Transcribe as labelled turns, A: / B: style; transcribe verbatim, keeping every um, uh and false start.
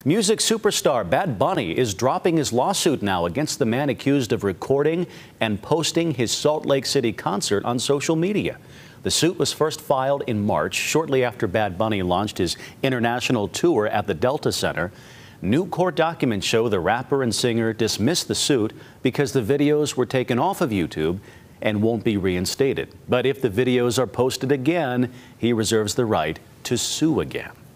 A: Music superstar Bad Bunny is dropping his lawsuit now against the man accused of recording and posting his Salt Lake City concert on social media. The suit was first filed in March, shortly after Bad Bunny launched his international tour at the Delta Center. New court documents show the rapper and singer dismissed the suit because the videos were taken off of YouTube and won't be reinstated. But if the videos are posted again, he reserves the right to sue again.